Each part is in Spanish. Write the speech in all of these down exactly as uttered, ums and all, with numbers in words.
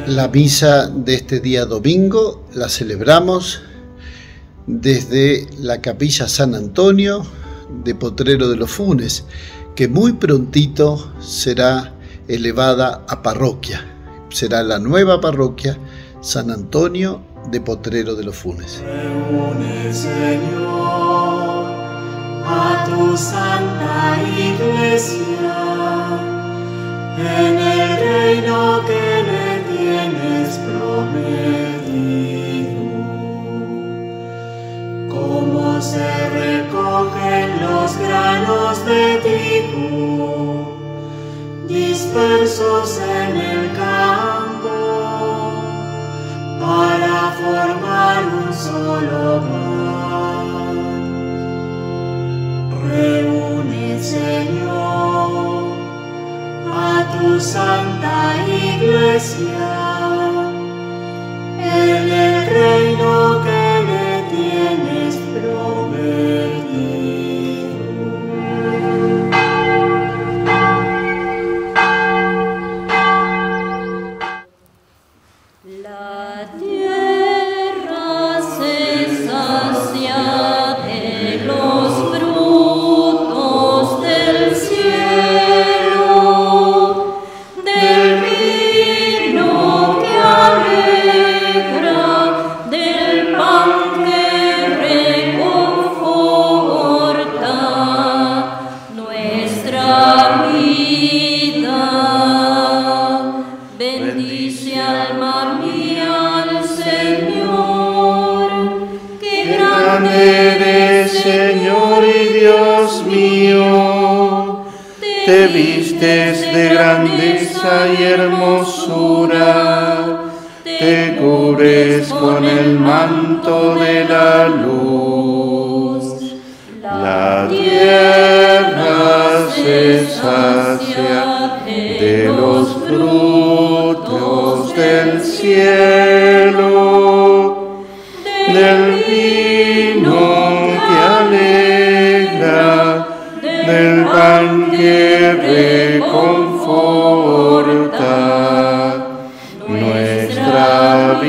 La misa de este día domingo la celebramos desde la Capilla San Antonio de Potrero de los Funes, que muy prontito será elevada a parroquia. Será la nueva parroquia San Antonio de Potrero de los Funes. Reúne, Señor, a tu santa iglesia en el reino que le tienes prometido. Como se recogen los granos de trigo dispersos en el campo para formar un solo pan. Reúne, Señor, a tu santa iglesia en el reino que le tienes prometido. La tierra se sacia de los frutos del cielo, del vino que alegra, del pan que reconforta nuestra vida. Bendice, alma mía, al Señor. Qué grande Eres, Señor y Dios mío, te vistes de grandeza y hermosura, te cubres con el manto de la luz. La tierra se sacia de los frutos del cielo, del vino que alegra, del pan que reconforta nuestra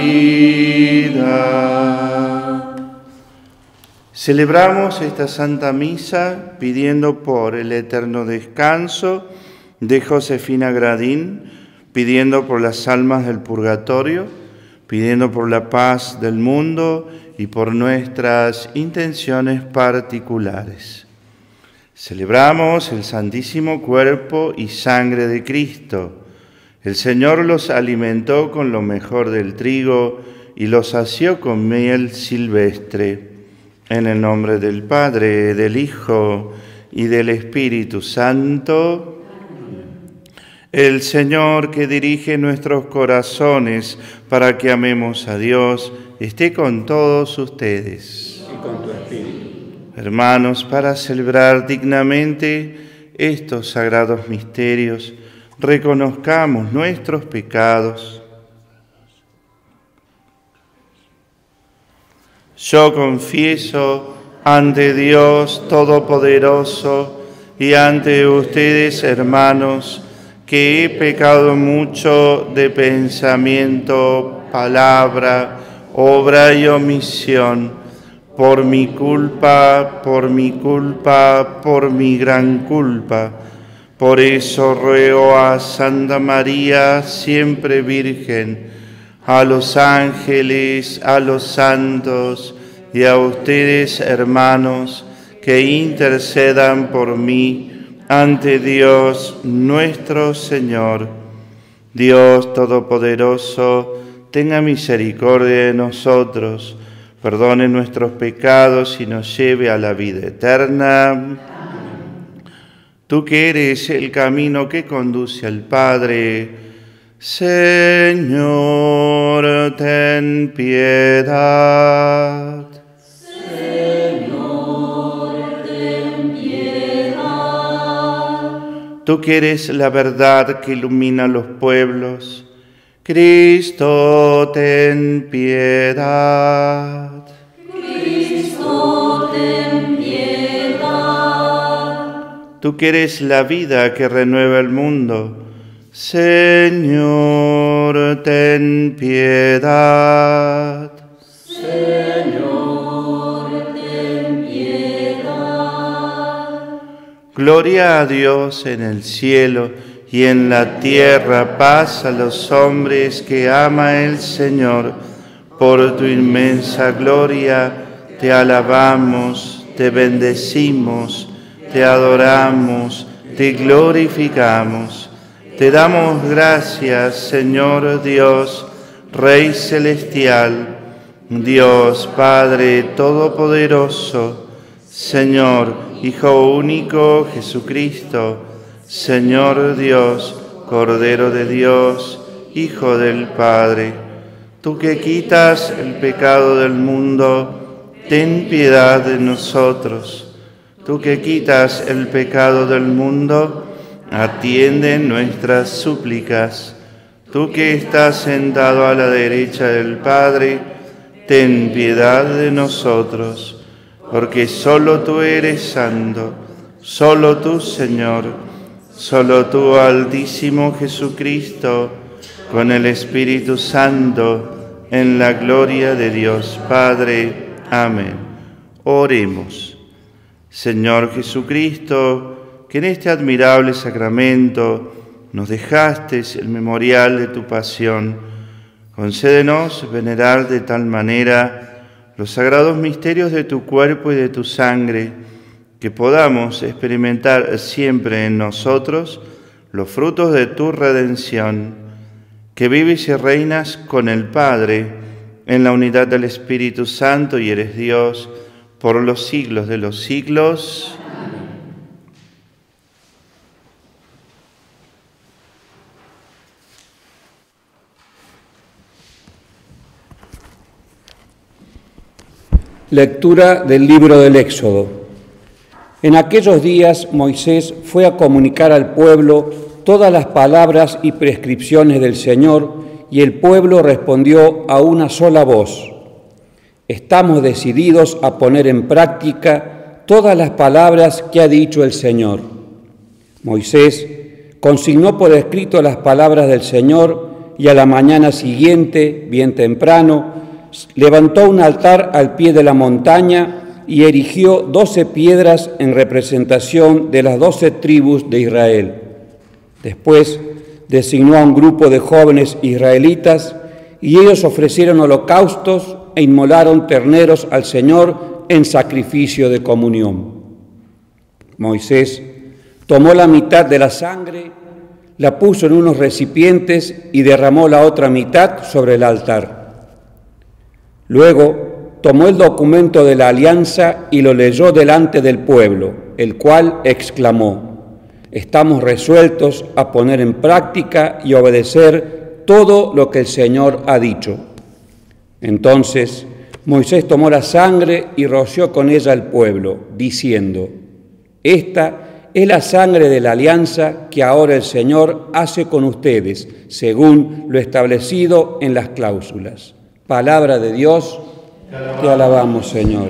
vida. Celebramos esta Santa Misa pidiendo por el eterno descanso de Josefina Gradín, pidiendo por las almas del purgatorio, pidiendo por la paz del mundo y por nuestras intenciones particulares. Celebramos el santísimo cuerpo y sangre de Cristo. El Señor los alimentó con lo mejor del trigo y los sació con miel silvestre. En el nombre del Padre, del Hijo y del Espíritu Santo. El Señor que dirige nuestros corazones para que amemos a Dios, esté con todos ustedes. Y con tu espíritu. Hermanos, para celebrar dignamente estos sagrados misterios, reconozcamos nuestros pecados. Yo confieso ante Dios Todopoderoso y ante ustedes, hermanos, que he pecado mucho de pensamiento, palabra, obra y omisión, por mi culpa, por mi culpa, por mi gran culpa. Por eso ruego a Santa María, siempre Virgen, a los ángeles, a los santos y a ustedes, hermanos, que intercedan por mí ante Dios nuestro Señor. Dios Todopoderoso, tenga misericordia de nosotros, perdone nuestros pecados y nos lleve a la vida eterna. Amén. Tú que eres el camino que conduce al Padre, Señor, ten piedad. Señor, ten piedad. Tú que eres la verdad que ilumina los pueblos, Cristo, ten piedad. Cristo, ten piedad. Tú que eres la vida que renueva el mundo, Señor, Señor, ten piedad. Señor, ten piedad. Gloria a Dios en el cielo y en la tierra paz a los hombres que ama el Señor. Por tu inmensa gloria te alabamos, te bendecimos, te adoramos, te glorificamos. Te damos gracias, Señor Dios, Rey celestial, Dios Padre todopoderoso, Señor, Hijo único Jesucristo, Señor Dios, Cordero de Dios, Hijo del Padre. Tú que quitas el pecado del mundo, ten piedad de nosotros. Tú que quitas el pecado del mundo, atiende nuestras súplicas. Tú que estás sentado a la derecha del Padre, ten piedad de nosotros, porque solo tú eres santo, solo tú, Señor, solo tú, Altísimo Jesucristo, con el Espíritu Santo, en la gloria de Dios Padre. Amén. Oremos. Señor Jesucristo, que en este admirable sacramento nos dejaste el memorial de tu pasión, concédenos venerar de tal manera los sagrados misterios de tu cuerpo y de tu sangre, que podamos experimentar siempre en nosotros los frutos de tu redención, que vives y reinas con el Padre en la unidad del Espíritu Santo y eres Dios por los siglos de los siglos. Lectura del libro del Éxodo. En aquellos días Moisés fue a comunicar al pueblo todas las palabras y prescripciones del Señor, y el pueblo respondió a una sola voz: estamos decididos a poner en práctica todas las palabras que ha dicho el Señor. Moisés consignó por escrito las palabras del Señor y a la mañana siguiente, bien temprano, levantó un altar al pie de la montaña y erigió doce piedras en representación de las doce tribus de Israel. Después designó a un grupo de jóvenes israelitas y ellos ofrecieron holocaustos e inmolaron terneros al Señor en sacrificio de comunión. Moisés tomó la mitad de la sangre, la puso en unos recipientes y derramó la otra mitad sobre el altar. Luego tomó el documento de la alianza y lo leyó delante del pueblo, el cual exclamó: estamos resueltos a poner en práctica y obedecer todo lo que el Señor ha dicho. Entonces Moisés tomó la sangre y roció con ella al pueblo, diciendo: esta es la sangre de la alianza que ahora el Señor hace con ustedes, según lo establecido en las cláusulas. Palabra de Dios, te alabamos, Señor.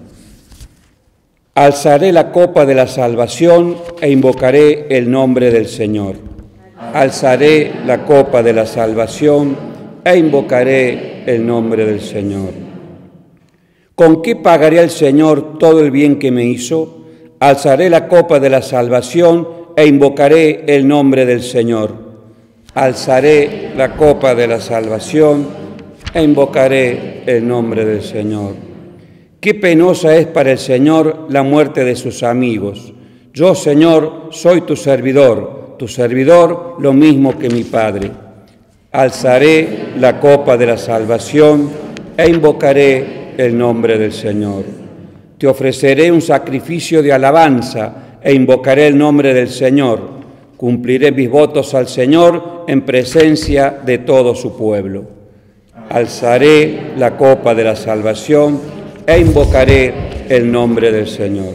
Alzaré la copa de la salvación e invocaré el nombre del Señor. Alzaré la copa de la salvación e invocaré el nombre del Señor. ¿Con qué pagaré al Señor todo el bien que me hizo? Alzaré la copa de la salvación e invocaré el nombre del Señor. Alzaré la copa de la salvación e invocaré el nombre del Señor. Qué penosa es para el Señor la muerte de sus amigos. Yo, Señor, soy tu servidor, tu servidor lo mismo que mi Padre. Alzaré la copa de la salvación e invocaré el nombre del Señor. Te ofreceré un sacrificio de alabanza e invocaré el nombre del Señor. Cumpliré mis votos al Señor en presencia de todo su pueblo. Alzaré la copa de la salvación e invocaré el nombre del Señor.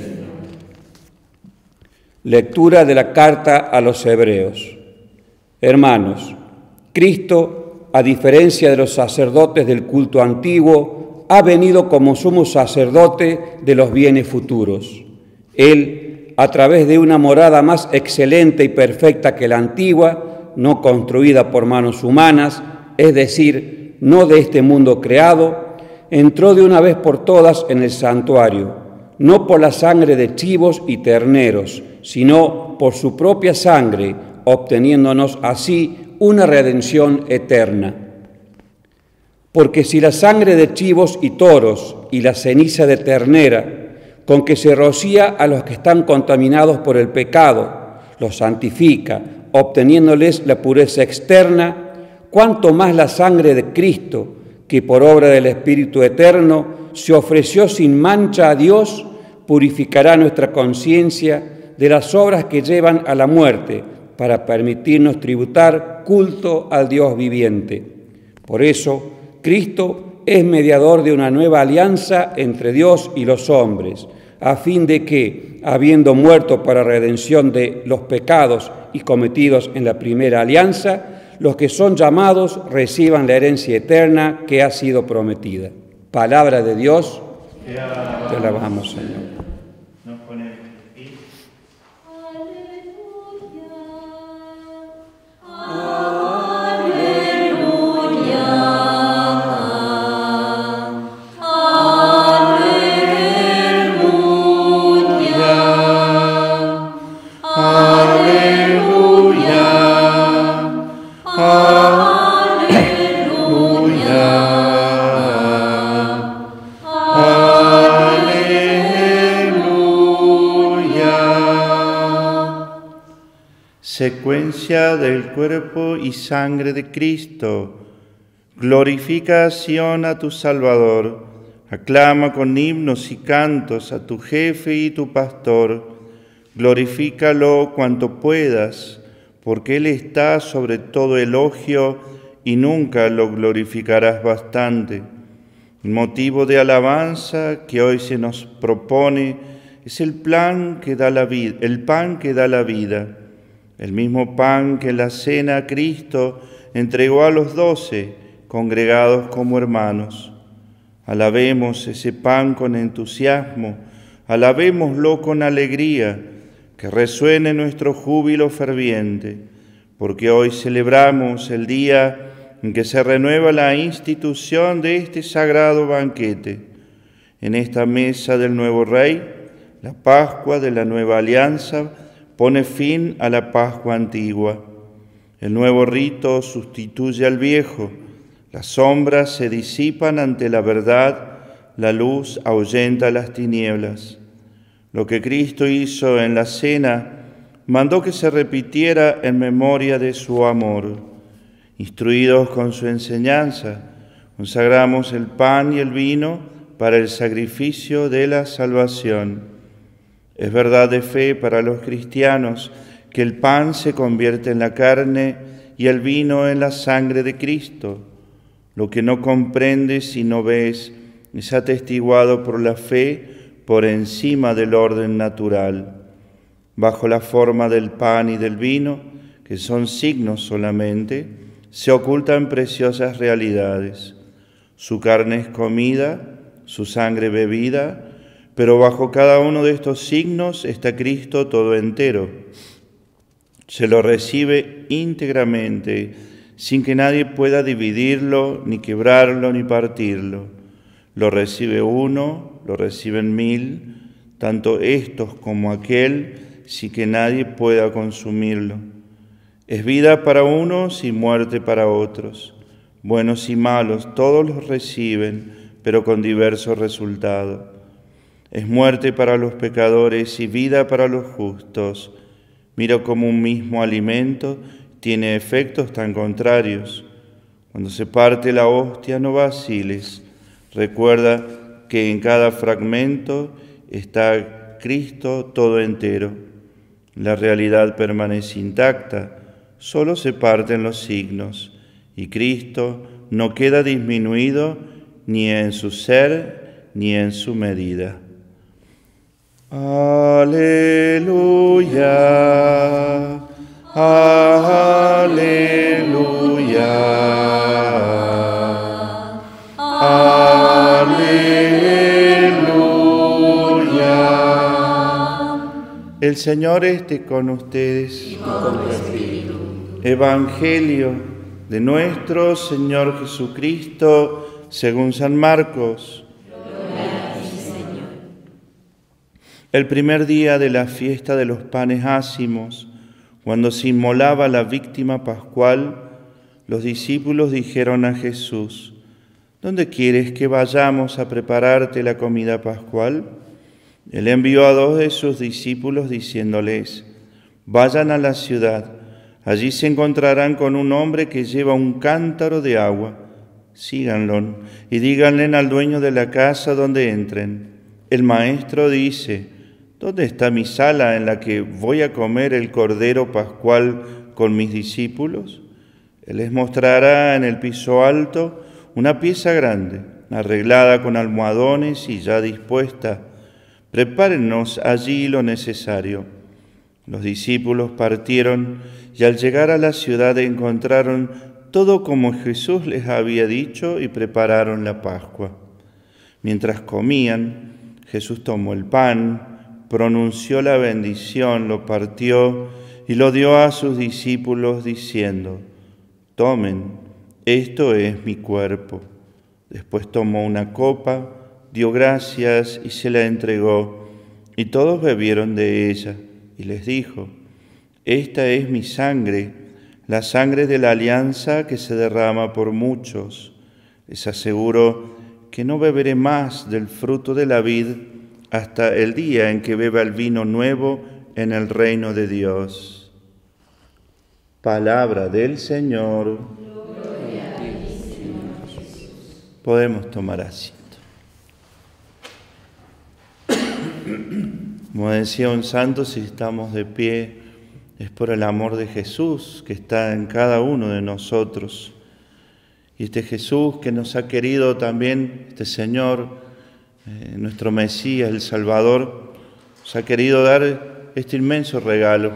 Lectura de la carta a los Hebreos. Hermanos, Cristo, a diferencia de los sacerdotes del culto antiguo, ha venido como sumo sacerdote de los bienes futuros. Él, a través de una morada más excelente y perfecta que la antigua, no construida por manos humanas, es decir, no de este mundo creado, entró de una vez por todas en el santuario, no por la sangre de chivos y terneros, sino por su propia sangre, obteniéndonos así una redención eterna. Porque si la sangre de chivos y toros y la ceniza de ternera, con que se rocía a los que están contaminados por el pecado, los santifica, obteniéndoles la pureza externa, cuánto más la sangre de Cristo, que por obra del Espíritu Eterno se ofreció sin mancha a Dios, purificará nuestra conciencia de las obras que llevan a la muerte, para permitirnos tributar culto al Dios viviente. Por eso, Cristo es mediador de una nueva alianza entre Dios y los hombres, a fin de que, habiendo muerto para redención de los pecados y cometidos en la primera alianza, los que son llamados reciban la herencia eterna que ha sido prometida. Palabra de Dios, te alabamos, Señor. Nos ponemos de pie. Secuencia del cuerpo y sangre de Cristo. Glorificación a tu Salvador. Aclama con himnos y cantos a tu jefe y tu pastor. Glorifícalo cuanto puedas, porque Él está sobre todo elogio y nunca lo glorificarás bastante. El motivo de alabanza que hoy se nos propone es el plan que da la vida, el pan que da la vida. El mismo pan que en la cena Cristo entregó a los doce, congregados como hermanos. Alabemos ese pan con entusiasmo, alabémoslo con alegría, que resuene nuestro júbilo ferviente, porque hoy celebramos el día en que se renueva la institución de este sagrado banquete. En esta mesa del nuevo Rey, la Pascua de la nueva alianza pone fin a la Pascua antigua. El nuevo rito sustituye al viejo, las sombras se disipan ante la verdad, la luz ahuyenta las tinieblas. Lo que Cristo hizo en la cena mandó que se repitiera en memoria de su amor. Instruidos con su enseñanza, consagramos el pan y el vino para el sacrificio de la salvación. Es verdad de fe para los cristianos que el pan se convierte en la carne y el vino en la sangre de Cristo. Lo que no comprendes y no ves es atestiguado por la fe por encima del orden natural. Bajo la forma del pan y del vino, que son signos solamente, se ocultan preciosas realidades. Su carne es comida, su sangre bebida, pero bajo cada uno de estos signos está Cristo todo entero. Se lo recibe íntegramente, sin que nadie pueda dividirlo, ni quebrarlo, ni partirlo. Lo recibe uno, lo reciben mil, tanto estos como aquel, sin que nadie pueda consumirlo. Es vida para unos y muerte para otros. Buenos y malos, todos los reciben, pero con diversos resultados. Es muerte para los pecadores y vida para los justos. Mira cómo un mismo alimento tiene efectos tan contrarios. Cuando se parte la hostia, no vaciles. Recuerda que en cada fragmento está Cristo todo entero. La realidad permanece intacta, solo se parten los signos, y Cristo no queda disminuido ni en su ser ni en su medida. Aleluya, aleluya, aleluya. El Señor esté con ustedes. Y con tu espíritu. Evangelio de nuestro Señor Jesucristo según San Marcos. Gloria a ti, Señor. El primer día de la fiesta de los panes ácimos, cuando se inmolaba la víctima pascual, los discípulos dijeron a Jesús: ¿Dónde quieres que vayamos a prepararte la comida pascual? Él envió a dos de sus discípulos diciéndoles: Vayan a la ciudad, allí se encontrarán con un hombre que lleva un cántaro de agua. Síganlo y díganle al dueño de la casa donde entren: El maestro dice: ¿Dónde está mi sala en la que voy a comer el cordero pascual con mis discípulos? Él les mostrará en el piso alto una pieza grande, arreglada con almohadones y ya dispuesta. Prepárennos allí lo necesario. Los discípulos partieron y al llegar a la ciudad encontraron todo como Jesús les había dicho y prepararon la Pascua. Mientras comían, Jesús tomó el pan, pronunció la bendición, lo partió y lo dio a sus discípulos diciendo: Tomen, esto es mi cuerpo. Después tomó una copa, dio gracias y se la entregó, y todos bebieron de ella. Y les dijo: Esta es mi sangre, la sangre de la alianza que se derrama por muchos. Les aseguro que no beberé más del fruto de la vid hasta el día en que beba el vino nuevo en el reino de Dios. Palabra del Señor. Podemos tomar asiento. Como decía un santo, si estamos de pie es por el amor de Jesús que está en cada uno de nosotros. Y este Jesús que nos ha querido también, este Señor, eh, nuestro Mesías, el Salvador, nos ha querido dar este inmenso regalo.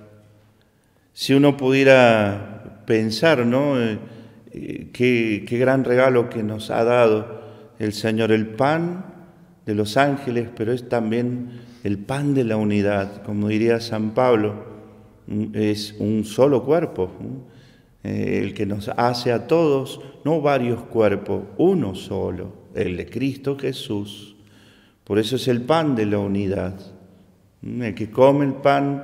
Si uno pudiera pensar, ¿no? Eh, Qué, qué gran regalo que nos ha dado el Señor, el pan de los ángeles, pero es también el pan de la unidad. Como diría San Pablo, es un solo cuerpo, eh, el que nos hace a todos, no varios cuerpos, uno solo, el de Cristo Jesús. Por eso es el pan de la unidad. El que come el pan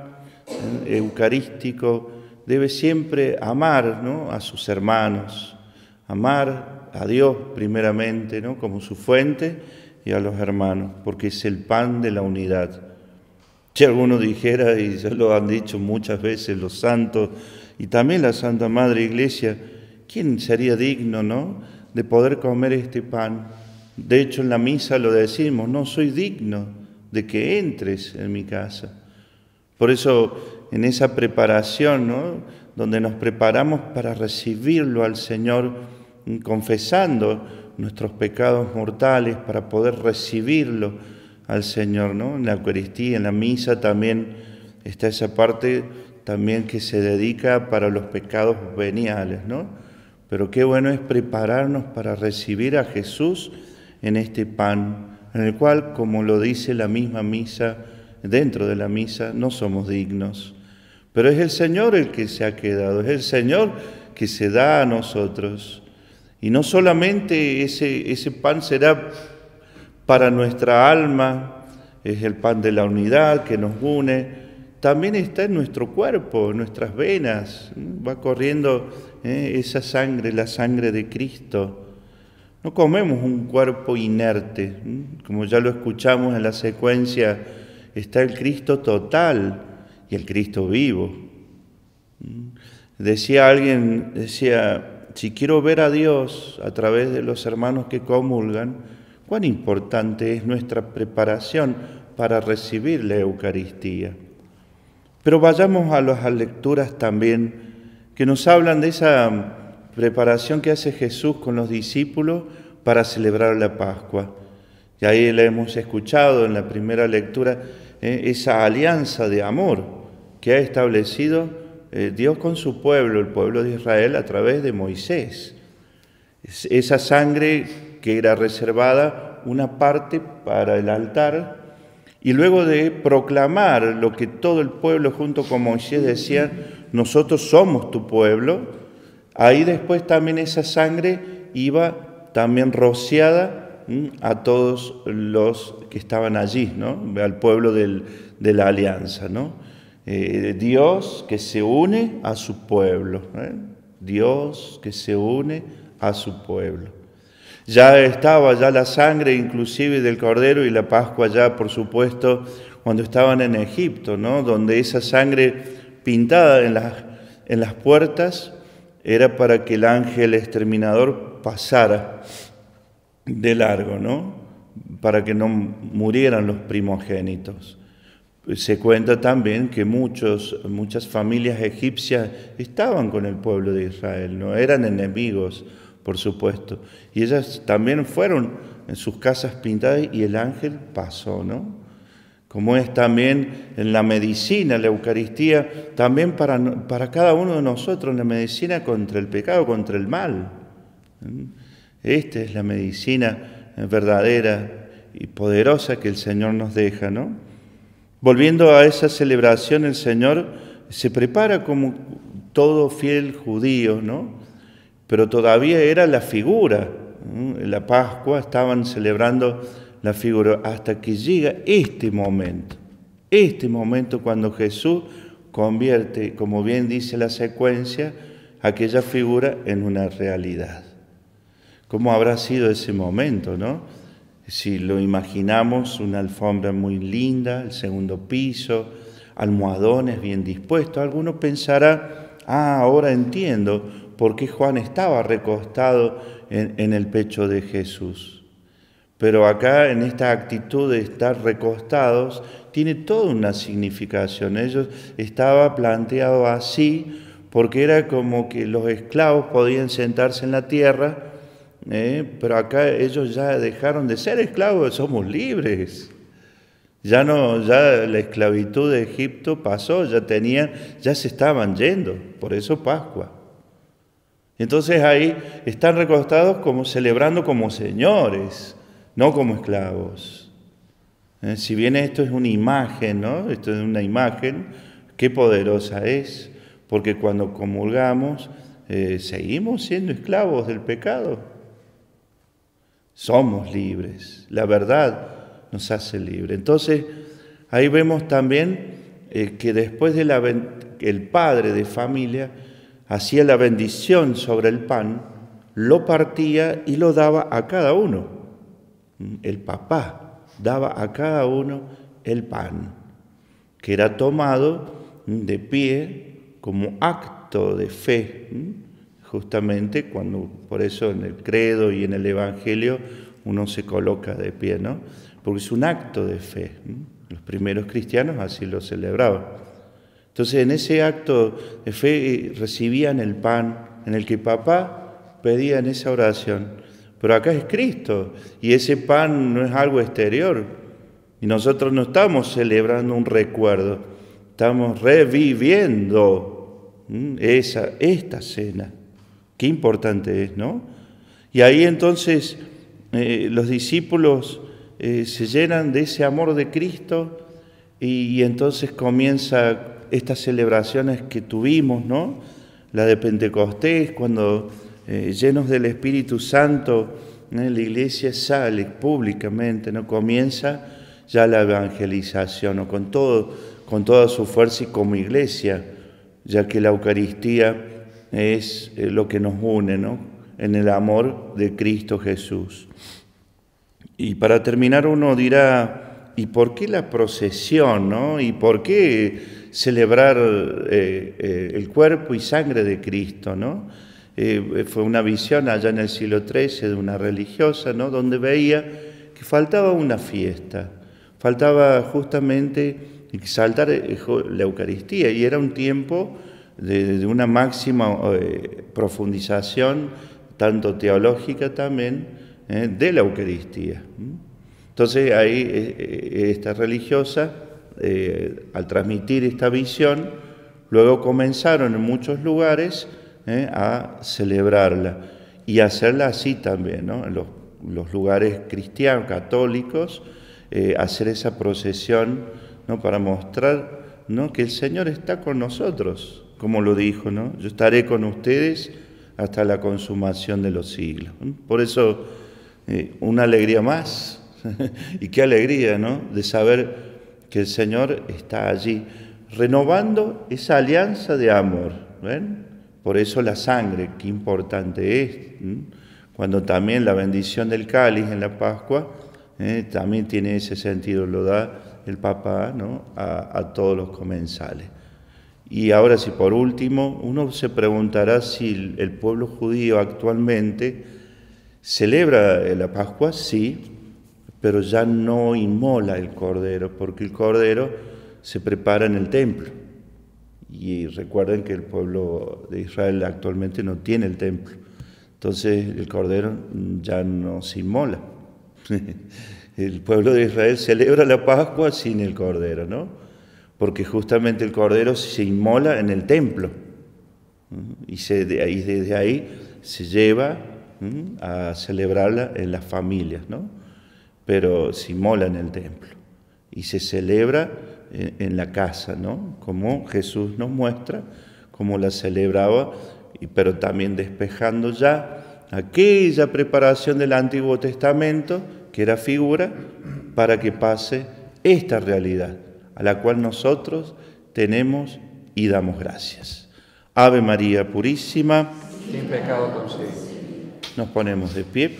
eucarístico debe siempre amar, ¿no?, a sus hermanos, amar a Dios primeramente, ¿no?, como su fuente, y a los hermanos, porque es el pan de la unidad. Si alguno dijera, y ya lo han dicho muchas veces los santos, y también la Santa Madre Iglesia, ¿quién sería digno, ¿no?, de poder comer este pan? De hecho, en la misa lo decimos: no soy digno de que entres en mi casa. Por eso, en esa preparación, ¿no?, donde nos preparamos para recibirlo al Señor, confesando nuestros pecados mortales, para poder recibirlo al Señor, ¿no? En la Eucaristía, en la misa también está esa parte también que se dedica para los pecados veniales, ¿no? Pero qué bueno es prepararnos para recibir a Jesús en este pan, en el cual, como lo dice la misma misa, dentro de la misa, no somos dignos. Pero es el Señor el que se ha quedado, es el Señor que se da a nosotros. Y no solamente ese, ese pan será para nuestra alma, es el pan de la unidad que nos une, también está en nuestro cuerpo, en nuestras venas, va corriendo eh, esa sangre, la sangre de Cristo. No comemos un cuerpo inerte, como ya lo escuchamos en la secuencia, está el Cristo total y el Cristo vivo. Decía alguien, decía, si quiero ver a Dios a través de los hermanos que comulgan, cuán importante es nuestra preparación para recibir la Eucaristía. Pero vayamos a las lecturas también que nos hablan de esa preparación que hace Jesús con los discípulos para celebrar la Pascua. Y ahí la hemos escuchado en la primera lectura, eh, esa alianza de amor que ha establecido eh, Dios con su pueblo, el pueblo de Israel, a través de Moisés. Es esa sangre que era reservada una parte para el altar, y luego de proclamar lo que todo el pueblo junto con Moisés decían, nosotros somos tu pueblo, ahí después también esa sangre iba también rociada ¿m? a todos los que estaban allí, ¿no? Al pueblo del, de la alianza, ¿no? Eh, Dios que se une a su pueblo, ¿eh? Dios que se une a su pueblo. Ya estaba ya la sangre inclusive del Cordero y la Pascua ya, por supuesto, cuando estaban en Egipto, ¿no? Donde esa sangre pintada en las, en las puertas era para que el ángel exterminador pasara de largo, ¿no? Para que no murieran los primogénitos. Se cuenta también que muchos, muchas familias egipcias estaban con el pueblo de Israel, no eran enemigos, por supuesto. Y ellas también fueron en sus casas pintadas y el ángel pasó, ¿no? Como es también en la medicina, la Eucaristía, también para, para cada uno de nosotros, la medicina contra el pecado, contra el mal. Esta es la medicina verdadera y poderosa que el Señor nos deja, ¿no? Volviendo a esa celebración, el Señor se prepara como todo fiel judío, ¿no? Pero todavía era la figura. En la Pascua estaban celebrando la figura hasta que llega este momento. Este momento cuando Jesús convierte, como bien dice la secuencia, aquella figura en una realidad. ¿Cómo habrá sido ese momento, no? Si lo imaginamos, una alfombra muy linda, el segundo piso, almohadones bien dispuestos. Alguno pensará, ah, ahora entiendo por qué Juan estaba recostado en, en el pecho de Jesús. Pero acá, en esta actitud de estar recostados, tiene toda una significación. Ellos estaba planteado así porque era como que los esclavos podían sentarse en la tierra, Eh, pero acá ellos ya dejaron de ser esclavos, somos libres. Ya no, ya la esclavitud de Egipto pasó, ya tenían, ya se estaban yendo, por eso Pascua. Entonces ahí están recostados como celebrando como señores, no como esclavos. Eh, si bien esto es una imagen, ¿no? Esto es una imagen, qué poderosa es, porque cuando comulgamos eh, seguimos siendo esclavos del pecado. Somos libres, la verdad nos hace libres. Entonces, ahí vemos también eh, que después de la el padre de familia hacía la bendición sobre el pan, lo partía y lo daba a cada uno. El papá daba a cada uno el pan, que era tomado de pie como acto de fe. Justamente cuando, por eso en el credo y en el evangelio uno se coloca de pie, ¿no? Porque es un acto de fe. Los primeros cristianos así lo celebraban. Entonces en ese acto de fe recibían el pan en el que papá pedía en esa oración. Pero acá es Cristo y ese pan no es algo exterior. Y nosotros no estamos celebrando un recuerdo, estamos reviviendo esa, esta cena. Qué importante es, ¿no? Y ahí entonces eh, los discípulos eh, se llenan de ese amor de Cristo y, y entonces comienza estas celebraciones que tuvimos, ¿no? La de Pentecostés, cuando eh, llenos del Espíritu Santo, ¿no? La iglesia sale públicamente, ¿no? Comienza ya la evangelización, ¿no? Con todo, con toda su fuerza y como iglesia, ya que la Eucaristía es lo que nos une, ¿no? En el amor de Cristo Jesús. Y para terminar uno dirá, ¿y por qué la procesión, no? ¿Y por qué celebrar eh, eh, el cuerpo y sangre de Cristo, no? Eh, fue una visión allá en el siglo trece de una religiosa, ¿no? Donde veía que faltaba una fiesta, faltaba justamente exaltar la Eucaristía y era un tiempo de, de una máxima eh, profundización, tanto teológica también, eh, de la Eucaristía. Entonces ahí eh, esta religiosa, eh, al transmitir esta visión, luego comenzaron en muchos lugares eh, a celebrarla y a hacerla así también, ¿no? En los, los lugares cristianos, católicos, eh, hacer esa procesión, ¿no? Para mostrar ¿no?, que el Señor está con nosotros, como lo dijo, ¿no? Yo estaré con ustedes hasta la consumación de los siglos. Por eso, eh, una alegría más, y qué alegría, ¿no?, de saber que el Señor está allí, renovando esa alianza de amor, ¿ven? Por eso la sangre, qué importante es, ¿sí? Cuando también la bendición del cáliz en la Pascua, eh, también tiene ese sentido, lo da el Papa, ¿no?, a, a todos los comensales. Y ahora sí, por último, uno se preguntará si el pueblo judío actualmente celebra la Pascua, sí, pero ya no inmola el cordero, porque el cordero se prepara en el templo. Y recuerden que el pueblo de Israel actualmente no tiene el templo. Entonces el cordero ya no se inmola. El pueblo de Israel celebra la Pascua sin el cordero, ¿no? Porque justamente el cordero se inmola en el templo. Y se, de ahí, desde ahí se lleva a celebrarla en las familias, ¿no? Pero se inmola en el templo. Y se celebra en, en la casa, ¿no? Como Jesús nos muestra, como la celebraba, pero también despejando ya aquella preparación del Antiguo Testamento, que era figura, para que pase esta realidad, a la cual nosotros tenemos y damos gracias. Ave María Purísima, sin pecado concebida. Nos ponemos de pie.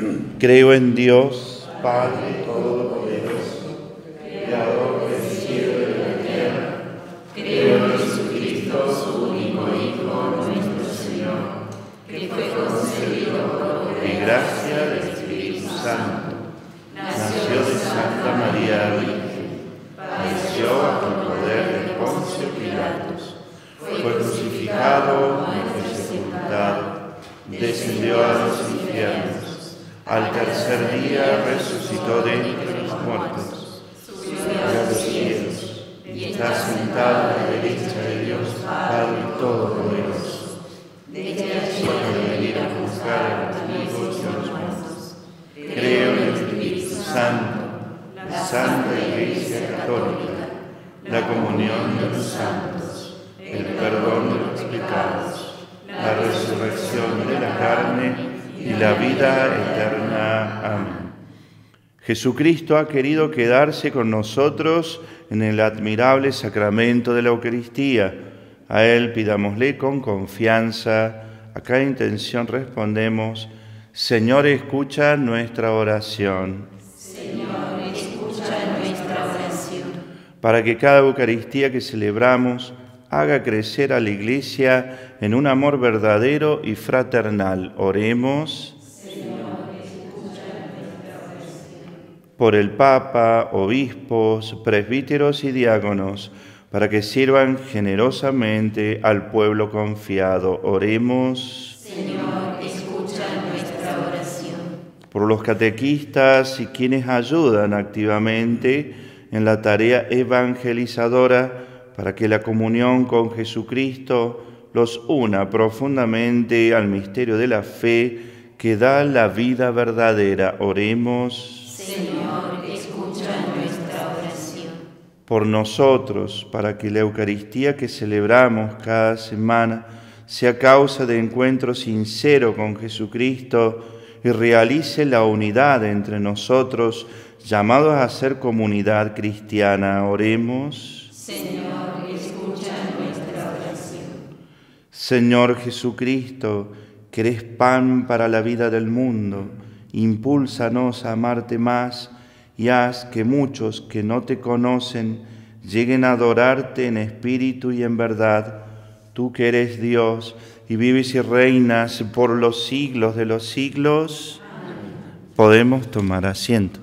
Creo en Dios, Padre Todopoderoso, Creador del cielo y de la tierra. Creo en Jesucristo, su único Hijo, nuestro Señor, que fue concebido por obra Y gracia del Espíritu Santo, nació de Santa María Virgen, padeció bajo el poder de Poncio Pilatos, fue crucificado, muerto y sepultado, descendió a los infiernos, al tercer día resucitó de entre los muertos, subió a los cielos, y está sentado a la derecha de Dios Padre Todopoderoso. Desde allí ha de venir a juzgar a los vivos y a los muertos. Creo en el Espíritu Santo, la Santa Iglesia Católica, la comunión de los santos, el perdón de los pecados, la resurrección de la carne y la vida eterna. Amén. Jesucristo ha querido quedarse con nosotros en el admirable sacramento de la Eucaristía. A Él pidámosle con confianza. A cada intención respondemos: Señor, escucha nuestra oración. Señor, escucha nuestra oración. Para que cada Eucaristía que celebramos haga crecer a la Iglesia en un amor verdadero y fraternal. Oremos. Señor, escucha nuestra oración. Por el Papa, obispos, presbíteros y diáconos, para que sirvan generosamente al pueblo confiado. Oremos. Señor, escucha nuestra oración. Por los catequistas y quienes ayudan activamente en la tarea evangelizadora, para que la comunión con Jesucristo los una profundamente al misterio de la fe que da la vida verdadera. Oremos. Señor, escucha nuestra oración. Por nosotros, para que la Eucaristía que celebramos cada semana sea causa de encuentro sincero con Jesucristo y realice la unidad entre nosotros, llamados a ser comunidad cristiana. Oremos. Señor, escucha nuestra oración. Señor Jesucristo, que eres pan para la vida del mundo, impúlsanos a amarte más y haz que muchos que no te conocen lleguen a adorarte en espíritu y en verdad. Tú que eres Dios y vives y reinas por los siglos de los siglos. Amén. Podemos tomar asiento.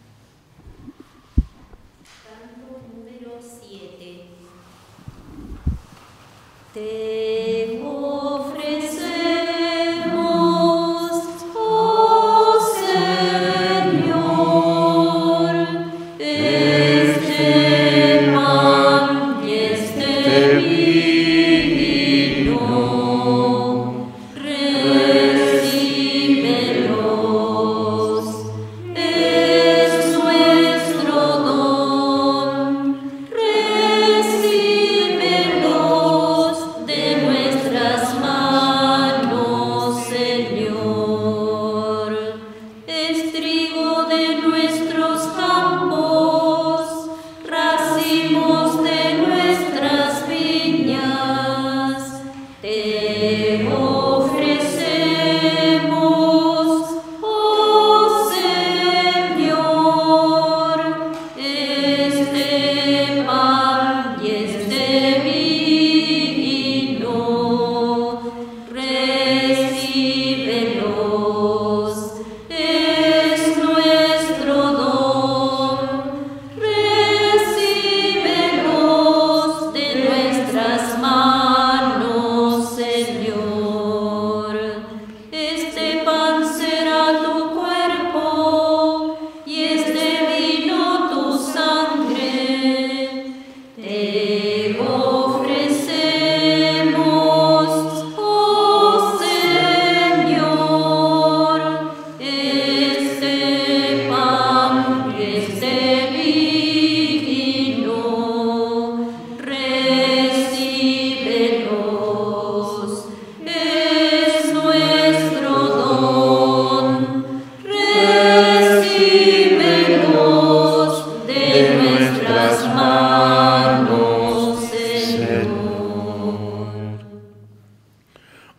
Te ofrecemos, oh Señor, este pan y este vino, recíbelos, es nuestro don, recíbelos.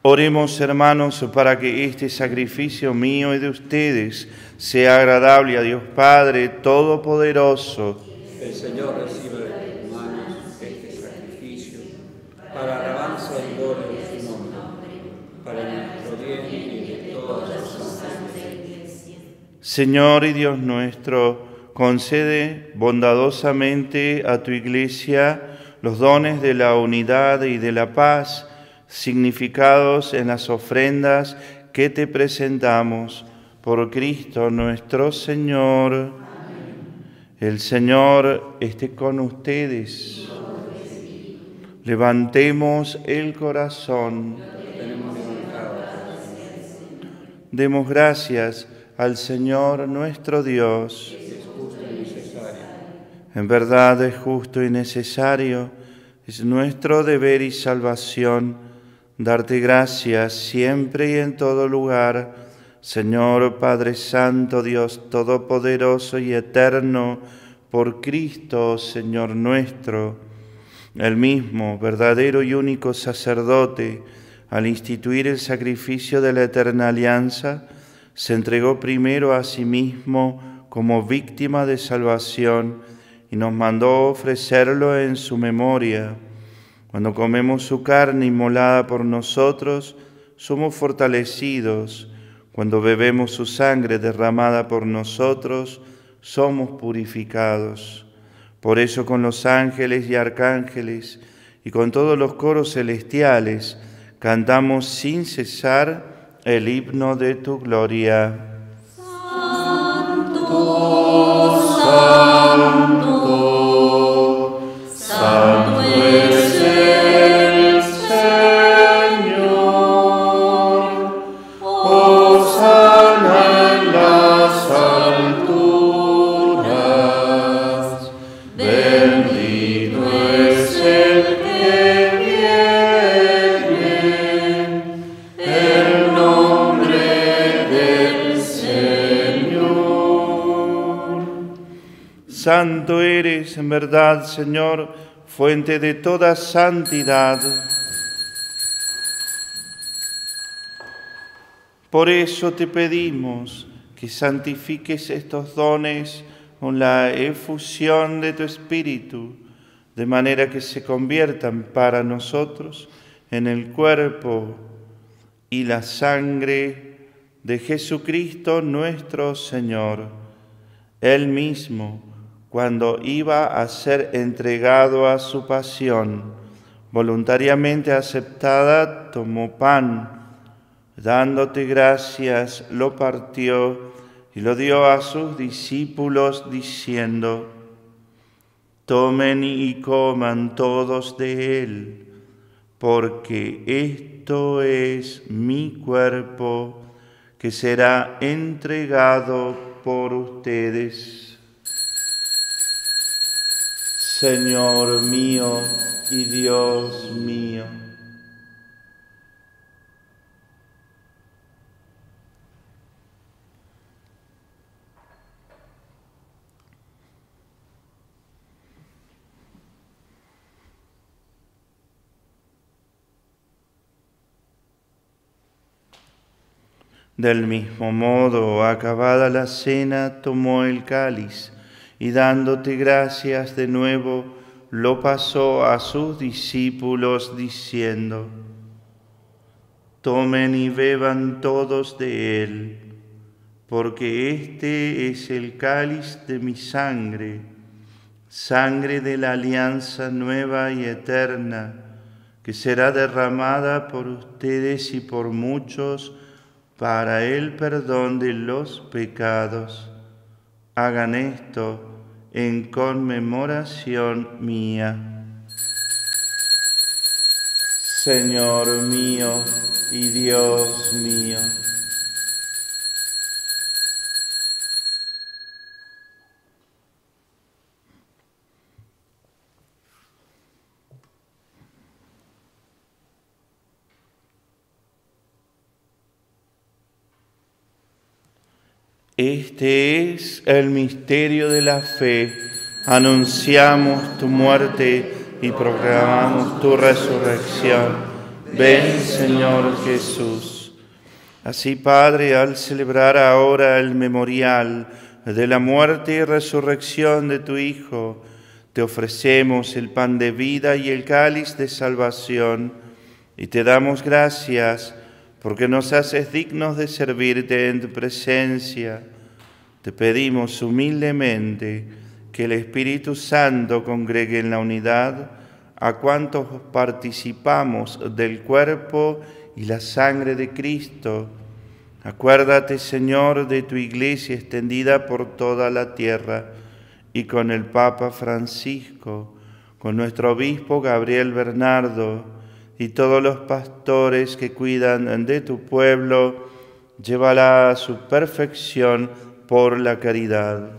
Oremos, hermanos, para que este sacrificio mío y de ustedes sea agradable a Dios Padre Todopoderoso. El Señor reciba de tus manos este sacrificio para alabanza y gloria de su nombre, para nuestro bien y de todas las santas iglesias. Señor y Dios nuestro, concede bondadosamente a tu Iglesia los dones de la unidad y de la paz, significados en las ofrendas que te presentamos por Cristo nuestro Señor. Amén. El Señor esté con ustedes. Levantemos el corazón. Demos gracias al Señor nuestro Dios. En verdad es justo y necesario, es nuestro deber y salvación darte gracias siempre y en todo lugar, Señor Padre Santo, Dios Todopoderoso y Eterno, por Cristo, Señor nuestro, el mismo, verdadero y único sacerdote, al instituir el sacrificio de la eterna alianza, se entregó primero a sí mismo como víctima de salvación y nos mandó ofrecerlo en su memoria. Cuando comemos su carne inmolada por nosotros, somos fortalecidos. Cuando bebemos su sangre derramada por nosotros, somos purificados. Por eso con los ángeles y arcángeles y con todos los coros celestiales cantamos sin cesar el himno de tu gloria. Santo, Santo, Santo es el Señor. Hosana en las alturas. Bendito es el que viene en nombre del Señor. Santo eres, en verdad, Señor, fuente de toda santidad. Por eso te pedimos que santifiques estos dones con la efusión de tu Espíritu, de manera que se conviertan para nosotros en el cuerpo y la sangre de Jesucristo nuestro Señor. Él mismo, cuando iba a ser entregado a su pasión, voluntariamente aceptada, tomó pan, dándote gracias, lo partió y lo dio a sus discípulos, diciendo: tomen y coman todos de él, porque esto es mi cuerpo, que será entregado por ustedes. Señor mío y Dios mío. Del mismo modo, acabada la cena, tomó el cáliz y dándote gracias de nuevo, lo pasó a sus discípulos diciendo: tomen y beban todos de él, porque este es el cáliz de mi sangre, sangre de la alianza nueva y eterna, que será derramada por ustedes y por muchos para el perdón de los pecados. Hagan esto en conmemoración mía. Señor mío y Dios mío. Este es el misterio de la fe. Anunciamos tu muerte y proclamamos tu resurrección. Ven, Señor Jesús. Así, Padre, al celebrar ahora el memorial de la muerte y resurrección de tu Hijo, te ofrecemos el pan de vida y el cáliz de salvación, y te damos gracias porque nos haces dignos de servirte en tu presencia. Te pedimos humildemente que el Espíritu Santo congregue en la unidad a cuantos participamos del cuerpo y la sangre de Cristo. Acuérdate, Señor, de tu Iglesia extendida por toda la tierra, y con el Papa Francisco, con nuestro obispo Gabriel Bernardo y todos los pastores que cuidan de tu pueblo, llévala a su perfección por la caridad.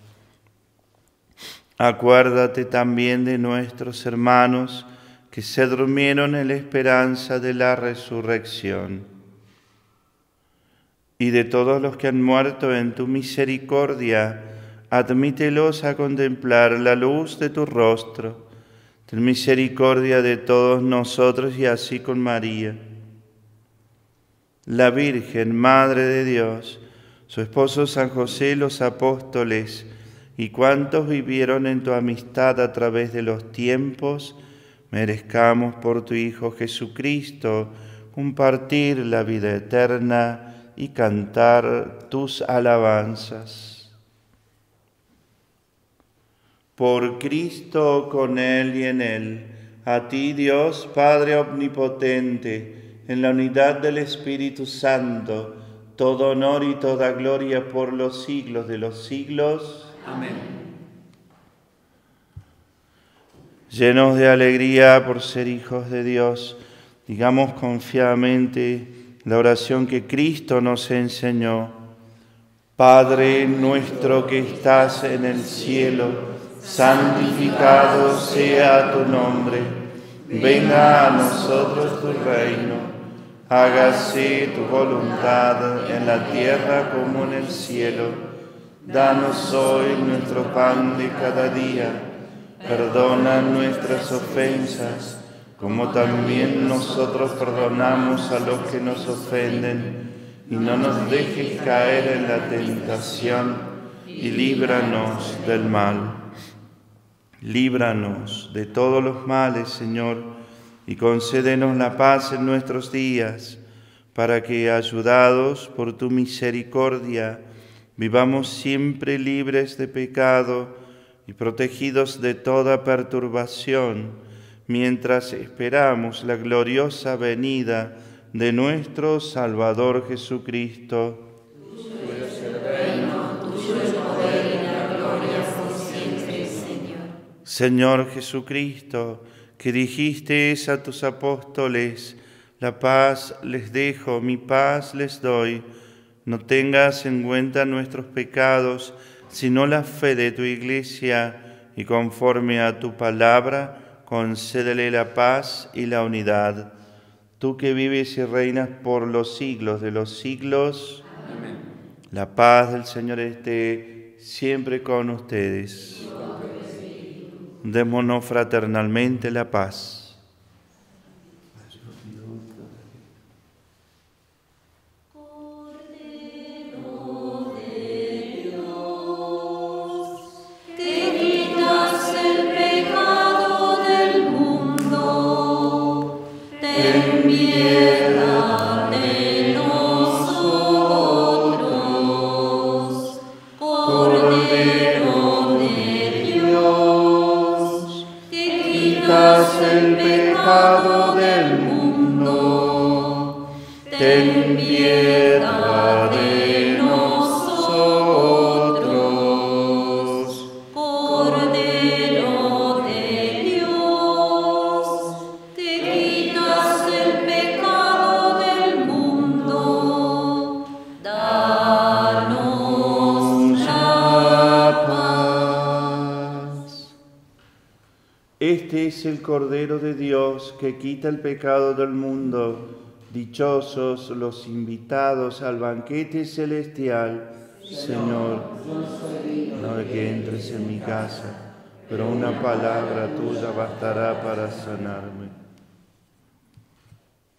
Acuérdate también de nuestros hermanos que se durmieron en la esperanza de la resurrección, y de todos los que han muerto en tu misericordia, admítelos a contemplar la luz de tu rostro. Ten misericordia de todos nosotros y así con María, la Virgen, Madre de Dios, su esposo San José, los apóstoles, y cuantos vivieron en tu amistad a través de los tiempos, merezcamos por tu Hijo Jesucristo compartir la vida eterna y cantar tus alabanzas. Por Cristo, con Él y en Él, a ti, Dios Padre omnipotente, en la unidad del Espíritu Santo, todo honor y toda gloria por los siglos de los siglos. Amén. Llenos de alegría por ser hijos de Dios, digamos confiadamente la oración que Cristo nos enseñó. Padre nuestro que estás en el cielo, santificado sea tu nombre. Venga a nosotros tu reino. Hágase tu voluntad en la tierra como en el cielo. Danos hoy nuestro pan de cada día. Perdona nuestras ofensas, como también nosotros perdonamos a los que nos ofenden. Y no nos dejes caer en la tentación, y líbranos del mal. Líbranos de todos los males, Señor, y concédenos la paz en nuestros días, para que, ayudados por tu misericordia, vivamos siempre libres de pecado y protegidos de toda perturbación, mientras esperamos la gloriosa venida de nuestro Salvador Jesucristo. Tuyo es el reino, tuyo el poder y la gloria por siempre, Señor. Señor Jesucristo, que dijiste a tus apóstoles, la paz les dejo, mi paz les doy. No tengas en cuenta nuestros pecados, sino la fe de tu Iglesia, y conforme a tu palabra, concédele la paz y la unidad. Tú que vives y reinas por los siglos de los siglos. Amén. La paz del Señor esté siempre con ustedes. Démonos fraternalmente la paz. El pecado del mundo, ten piedad de nosotros. Cordero de Dios, que quitas el pecado del mundo, danos la paz. Este es el Cordero de Dios que quita el pecado del mundo. Dichosos los invitados al banquete celestial. Señor, no es que entres en mi casa, pero una palabra tuya bastará para sanarme.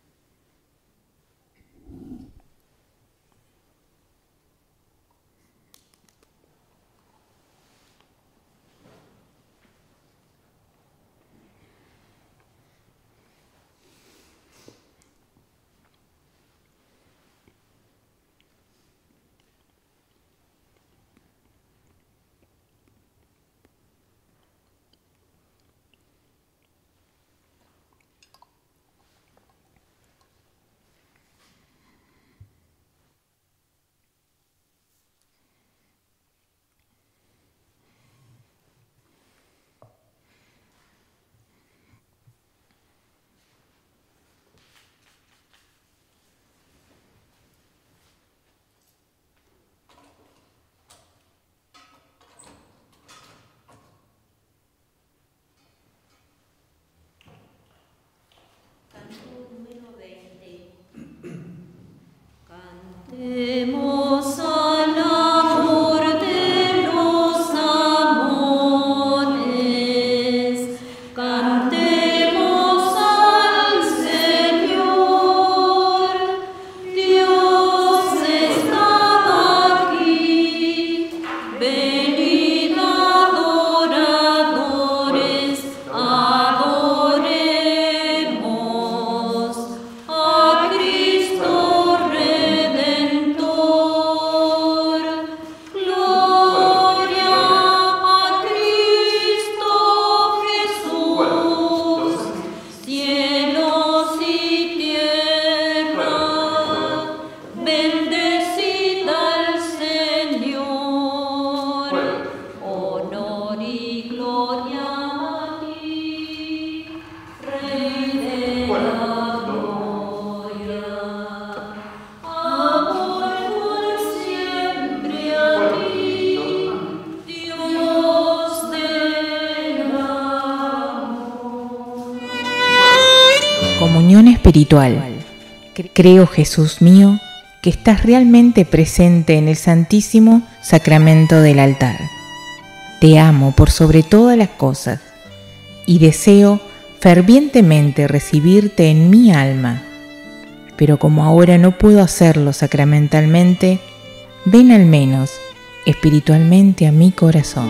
comunión espiritual. Creo, Jesús mío, que estás realmente presente en el Santísimo Sacramento del altar. Te amo por sobre todas las cosas y deseo fervientemente recibirte en mi alma. Pero como ahora no puedo hacerlo sacramentalmente, ven al menos espiritualmente a mi corazón.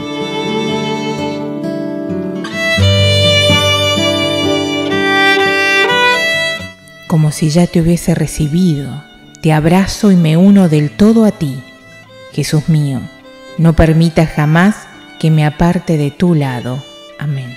Como si ya te hubiese recibido, te abrazo y me uno del todo a ti. Jesús mío, no permitas jamás que me aparte de tu lado. Amén.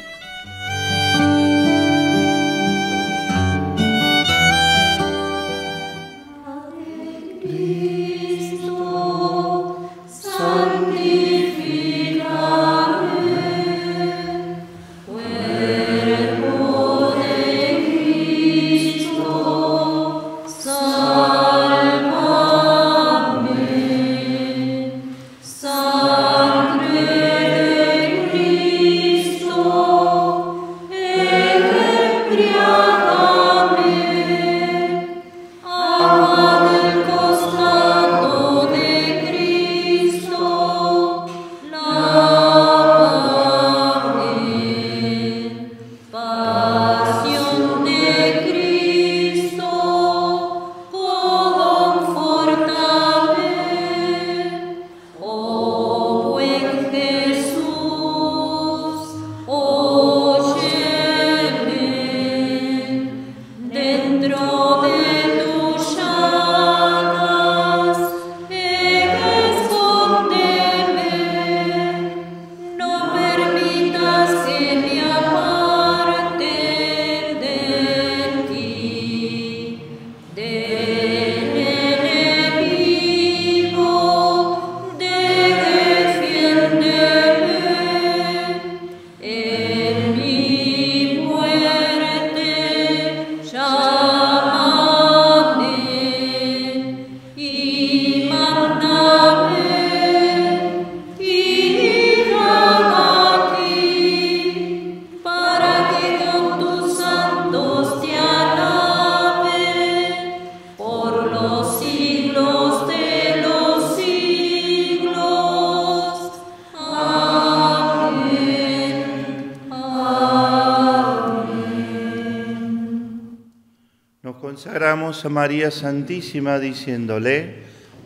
Consagramos a María Santísima diciéndole: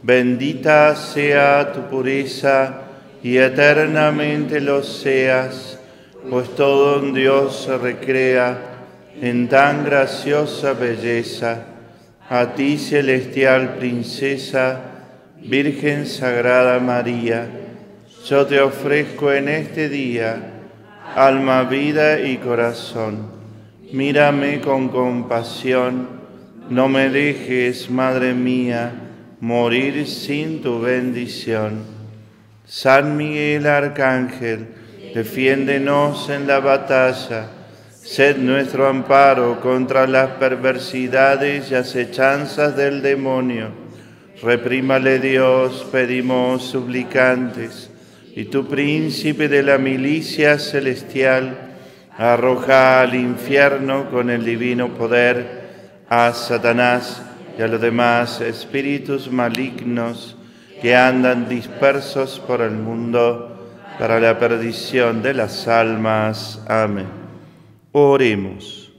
bendita sea tu pureza y eternamente lo seas, pues todo en Dios se recrea en tan graciosa belleza. A ti, celestial princesa, Virgen Sagrada María, yo te ofrezco en este día alma, vida y corazón. Mírame con compasión. No me dejes, Madre mía, morir sin tu bendición. San Miguel Arcángel, defiéndenos en la batalla. Sed nuestro amparo contra las perversidades y acechanzas del demonio. Reprímale Dios, pedimos suplicantes. Y tu príncipe de la milicia celestial, arroja al infierno con el divino poder a Satanás y a los demás espíritus malignos que andan dispersos por el mundo para la perdición de las almas. Amén. Oremos.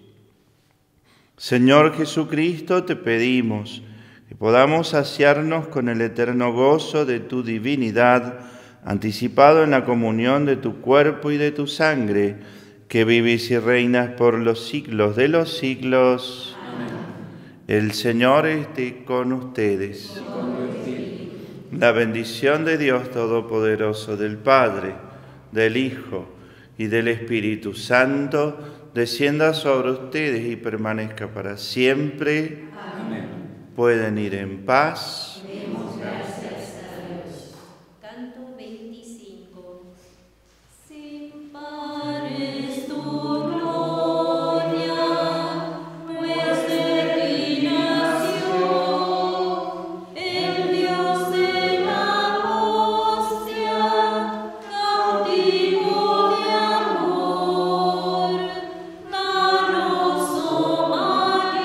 Señor Jesucristo, te pedimos que podamos saciarnos con el eterno gozo de tu divinidad, anticipado en la comunión de tu cuerpo y de tu sangre, que vives y reinas por los siglos de los siglos. Amén. El Señor esté con ustedes. La bendición de Dios Todopoderoso, del Padre, del Hijo y del Espíritu Santo, descienda sobre ustedes y permanezca para siempre. Amén. Pueden ir en paz. Demos gracias a Dios. Canto veinticinco. Sin par es tu gloria, pues de ti nació el Dios de la hostia, cautivo de amor. Danos, oh María,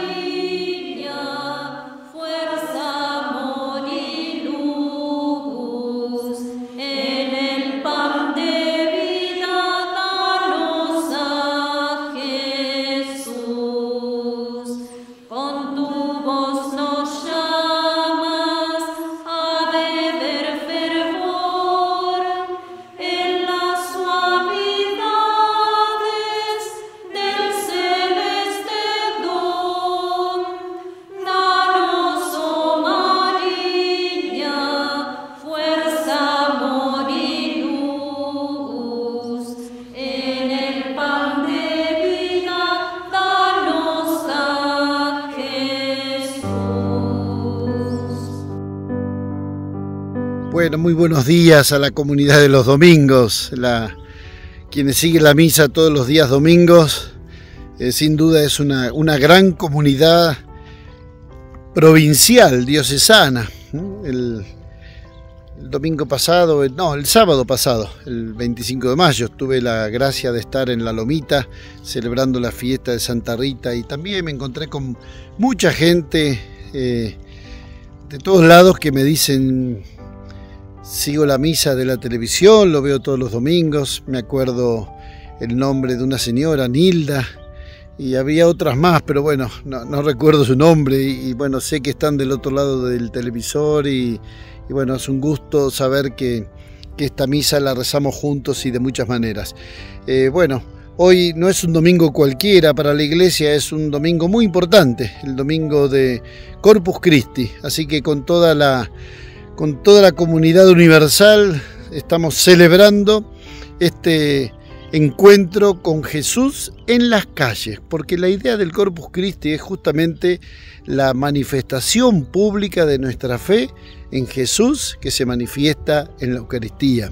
Bueno, muy buenos días a la comunidad de los domingos, la, quienes siguen la misa todos los días domingos. Eh, sin duda es una, una gran comunidad provincial, diocesana. El, el domingo pasado, no, el sábado pasado, el veinticinco de mayo, tuve la gracia de estar en La Lomita celebrando la fiesta de Santa Rita y también me encontré con mucha gente eh, de todos lados que me dicen: sigo la misa de la televisión, lo veo todos los domingos. Me acuerdo el nombre de una señora, Nilda, y había otras más, pero bueno, no, no recuerdo su nombre. Y, y bueno, sé que están del otro lado del televisor y, y bueno, es un gusto saber que, que esta misa la rezamos juntos y de muchas maneras. Eh, bueno, hoy no es un domingo cualquiera para la iglesia, es un domingo muy importante, el domingo de Corpus Christi, así que con toda la... Con toda la comunidad universal estamos celebrando este encuentro con Jesús en las calles, porque la idea del Corpus Christi es justamente la manifestación pública de nuestra fe en Jesús, que se manifiesta en la Eucaristía,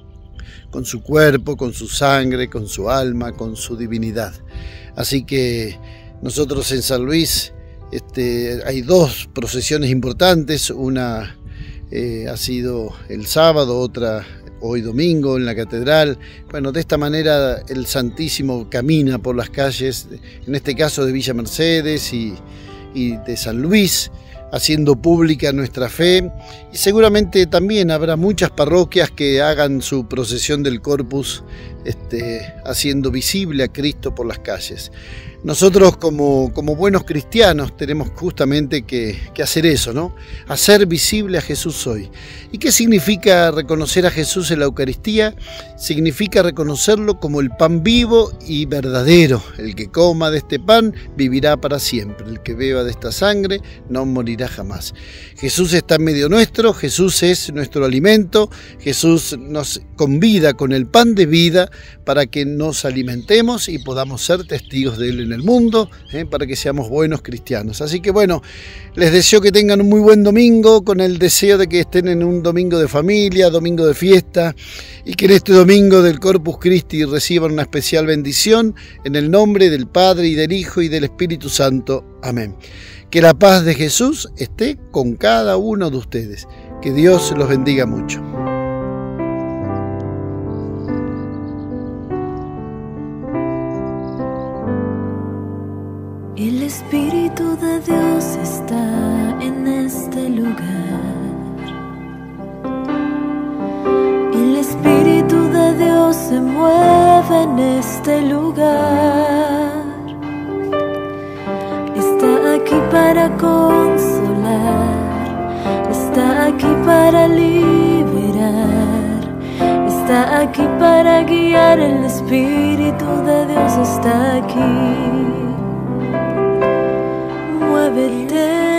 con su cuerpo, con su sangre, con su alma, con su divinidad. Así que nosotros en San Luis este, hay dos procesiones importantes, una Eh, ha sido el sábado, otra hoy domingo en la catedral. Bueno, de esta manera el Santísimo camina por las calles, en este caso de Villa Mercedes y, y de San Luis, haciendo pública nuestra fe, y seguramente también habrá muchas parroquias que hagan su procesión del Corpus, este, haciendo visible a Cristo por las calles. Nosotros como, como buenos cristianos tenemos justamente que, que hacer eso, ¿no? Hacer visible a Jesús hoy. ¿Y qué significa reconocer a Jesús en la Eucaristía? Significa reconocerlo como el pan vivo y verdadero. El que coma de este pan vivirá para siempre. El que beba de esta sangre no morirá jamás. Jesús está en medio nuestro, Jesús es nuestro alimento, Jesús nos convida con el pan de vida para que nos alimentemos y podamos ser testigos de Él en el mundo, ¿eh? Para que seamos buenos cristianos. Así que bueno, les deseo que tengan un muy buen domingo, con el deseo de que estén en un domingo de familia, domingo de fiesta, y que en este domingo del Corpus Christi reciban una especial bendición en el nombre del Padre y del Hijo y del Espíritu Santo. Amén. Que la paz de Jesús esté con cada uno de ustedes. Que Dios los bendiga mucho. El Espíritu de Dios está en este lugar. El Espíritu de Dios se mueve en este lugar. Está aquí para consolar, está aquí para liberar, está aquí para guiar. El Espíritu de Dios está aquí. Muévete.